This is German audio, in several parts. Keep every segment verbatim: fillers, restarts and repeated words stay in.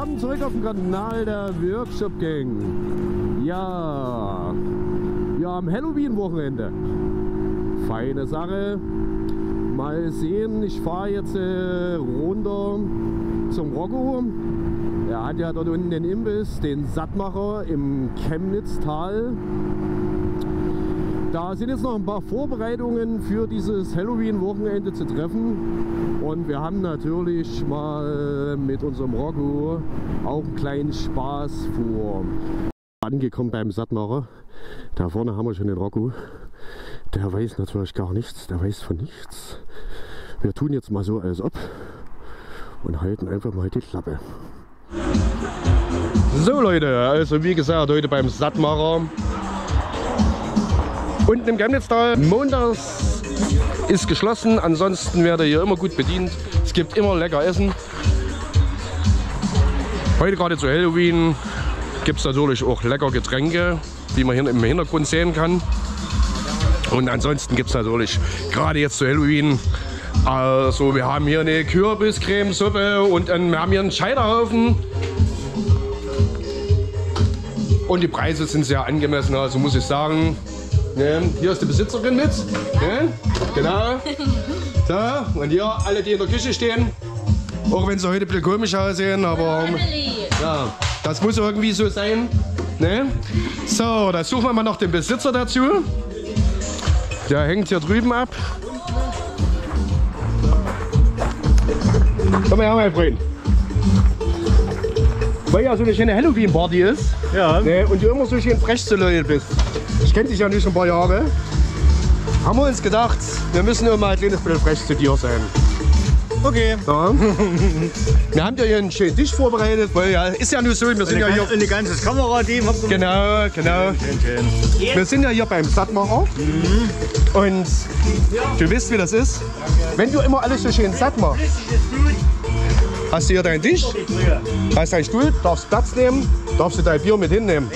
Willkommen zurück auf dem Kanal der Workshop Gang. Ja, wir haben Halloween-Wochenende. Feine Sache. Mal sehen, ich fahre jetzt äh, runter zum Rocco. Er hat ja dort unten den Imbiss, den Sattmacher im Chemnitztal. Da sind jetzt noch ein paar Vorbereitungen für dieses Halloween-Wochenende zu treffen. Und wir haben natürlich mal mit unserem Rocco auch einen kleinen Spaß vor. Angekommen beim Sattmacher. Da vorne haben wir schon den Rocco. Der weiß natürlich gar nichts, der weiß von nichts. Wir tun jetzt mal so, als ob. Und halten einfach mal die Klappe. So Leute, also wie gesagt, heute beim Sattmacher. Unten im Chemnitztal. Montags ist geschlossen, ansonsten werde hier immer gut bedient. Es gibt immer lecker Essen. Heute gerade zu Halloween gibt es natürlich auch lecker Getränke, wie man hier im Hintergrund sehen kann. Und ansonsten gibt es natürlich gerade jetzt zu Halloween, also wir haben hier eine Kürbiscremesuppe und ein, wir haben hier einen Scheiterhaufen. Und die Preise sind sehr angemessen, also muss ich sagen. Ja, hier ist die Besitzerin mit. Ja, genau. So, und hier alle, die in der Küche stehen. Auch wenn sie heute ein bisschen komisch aussehen, aber ja, das muss irgendwie so sein. Ne? So, da suchen wir mal noch den Besitzer dazu. Der hängt hier drüben ab. Komm mal her, mein Freund. Weil ja so eine schöne Halloween-Party ist. Ja. Ne, und du immer so schön frech zu Leute bist. Ich kenne dich ja nicht schon ein paar Jahre. Haben wir uns gedacht, wir müssen immer ein kleines bisschen frech zu dir sein. Okay. Ja. Wir haben ja hier einen schönen Tisch vorbereitet, weil ja, ist ja nur so, wir sind ja hier... Ein ganzes Kamerateam. Genau, genau. Wir sind ja hier beim Sattmacher. Mhm. Und du weißt, wie das ist. Wenn du immer alles so schön satt machst, hast du hier deinen Tisch, hast deinen Stuhl, darfst Platz nehmen, darfst du dein Bier mit hinnehmen.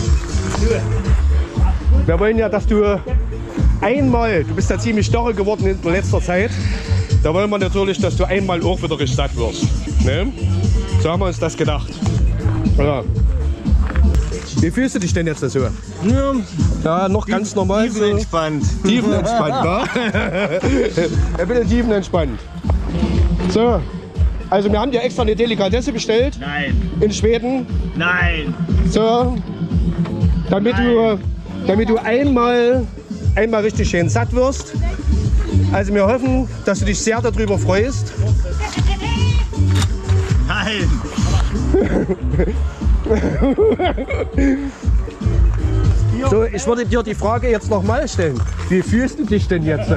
Wir wollen ja, dass du einmal, du bist ja ziemlich starre geworden in letzter Zeit, da wollen wir natürlich, dass du einmal auch wieder richtig satt wirst. Ne? So haben wir uns das gedacht. Ja. Wie fühlst du dich denn jetzt so? Ja, ja noch ganz normal. Tiefenentspannt. Tiefenentspannt, ne? Ein bisschen tiefenentspannt. So, also wir haben dir extra eine Delikatesse bestellt. Nein. In Schweden. Nein. So, damit Nein. du, damit du einmal, einmal richtig schön satt wirst. Also wir hoffen, dass du dich sehr darüber freust. Nein. So, ich würde dir die Frage jetzt noch mal stellen. Wie fühlst du dich denn jetzt?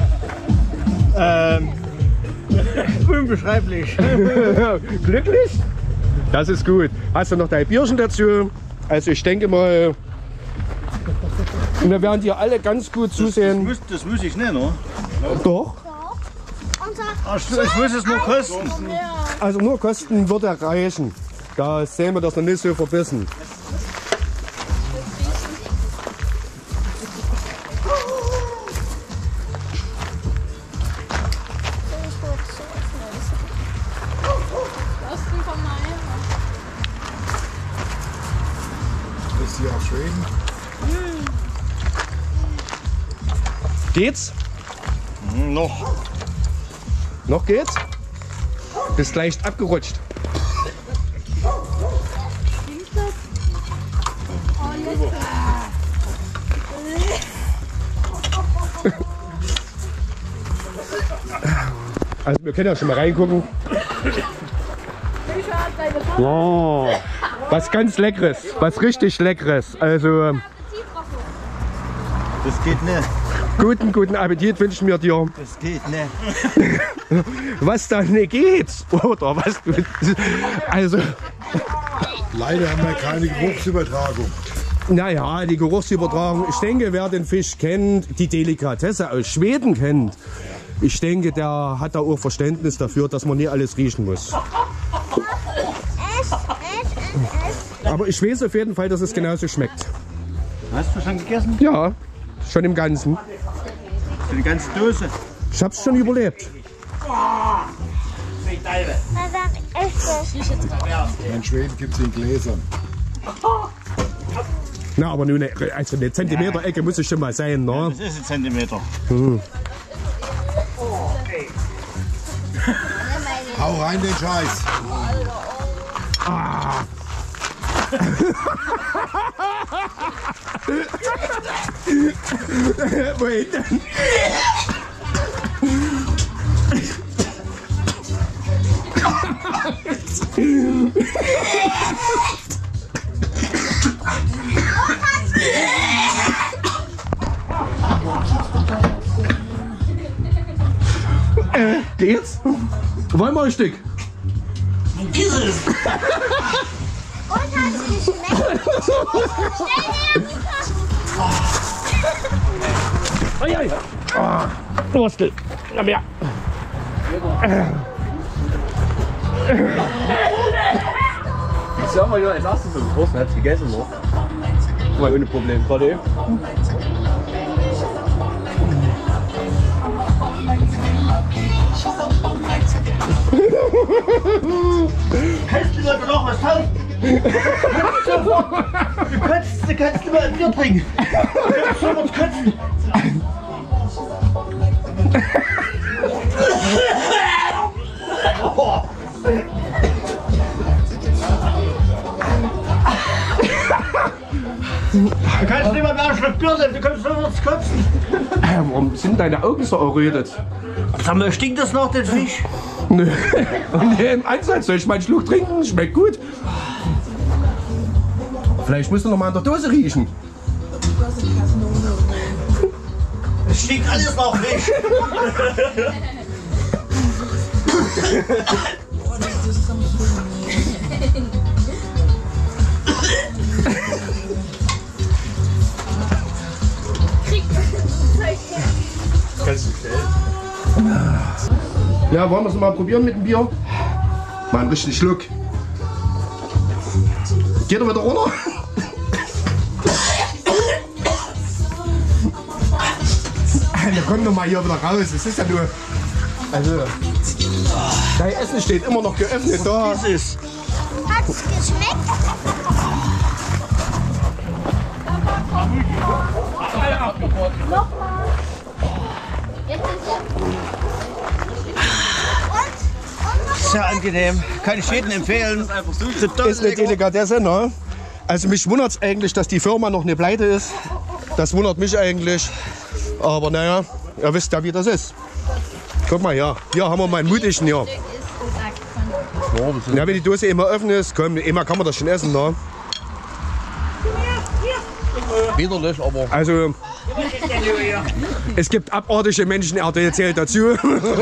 Ähm, unbeschreiblich. Glücklich? Das ist gut. Hast du noch dein Bierchen dazu? Also ich denke mal, und wir werden dir alle ganz gut zusehen. Das, das, muss, das muss ich nicht, ne? Doch. Ach, ich muss es nur kosten. Also nur kosten würde reichen. Da sehen wir das noch nicht so verbissen. Ist die aus Schweden? Geht's? Hm, noch. Noch geht's? Bist leicht abgerutscht. Also wir können ja schon mal reingucken. Oh, was ganz Leckeres, was richtig Leckeres. Also Das geht nicht. guten, guten Appetit wünschen wir dir. Das geht nicht. Was da nicht geht, oder was? Also, Leider haben wir keine Geruchsübertragung. naja, die Geruchsübertragung. Ich denke, wer den Fisch kennt, die Delikatesse aus Schweden kennt, ich denke, der hat da auch Verständnis dafür, dass man nie alles riechen muss. Aber ich weiß auf jeden Fall, dass es genauso schmeckt. Hast du schon gegessen? Ja, schon im Ganzen. Für die ganze Dose. Ich hab's schon überlebt. dann ist es. In Schweden gibt es in Gläsern. Na, aber nur eine, also eine Zentimeter Ecke muss es schon mal sein, ne? Das ist ein Zentimeter. Hm. Hau rein den Scheiß. Ah. Wohin denn? äh, geht's? Wollen wir ein Stück? Ist es? Und hat es geschmeckt? Ai, ai. Ah, Durstel. Na mehr. So haben wir ja als erstes so getroffen, hat gegessen noch. Mal ohne Problem. Gerade. Kannst du Leute noch was tauschen? Du kannst, du kannst lieber ein Bier trinken. Du kannst sofort kotzen. Du kannst lieber mehr einen Schluck Bier nehmen, du kannst sofort kotzen. Äh, warum sind deine Augen so errötet? Sag mal, stinkt das noch, den Fisch? Nö. Nee, im Einsatz soll ich mal einen Schluck trinken? Schmeckt gut. Vielleicht musst du noch mal an der Dose riechen. Es stinkt alles nach Fisch. Ja, wollen wir es mal probieren mit dem Bier? Mal einen richtigen Schluck. Geht er wieder runter? Da kommt doch mal hier wieder raus. Das ist ja nur. Also. Dein Essen steht immer noch geöffnet da. Das ist. Hat es geschmeckt? Nochmal. Jetzt ist es. Sehr angenehm. Kann ich jedem empfehlen. Ist eine Delikatesse, ne? Also mich wundert es eigentlich, dass die Firma noch eine Pleite ist. Das wundert mich eigentlich. Aber naja, ihr wisst ja, wie das ist. Guck mal, ja. Hier haben wir mal einen mutigen hier. Ja, wenn die Dose immer offen ist, komm, immer kann man das schon essen, ne? Widerlich, aber. Also, es gibt abartige Menschen, er zählt dazu.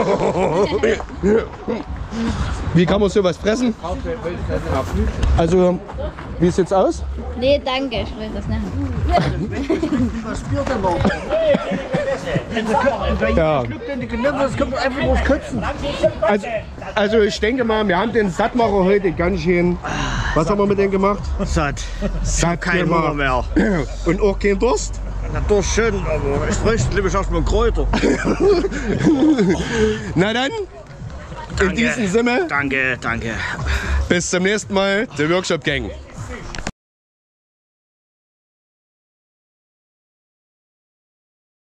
Wie kann man sowas fressen? Also, wie sieht's aus? Nee, danke, ich will das nicht. Ja. Das kommt einfach nur Kotzen. Also, also ich denke mal, wir haben den Sattmacher heute ganz schön. Was haben wir mit dem gemacht? Satt. Satt Kein Hunger mehr. Und auch kein Durst? Na doch schön, aber ich bräuchte lieber erstmal Kräuter. Na dann, in Danke. diesem Sinne, Danke, danke. bis zum nächsten Mal, der Workshop Gang.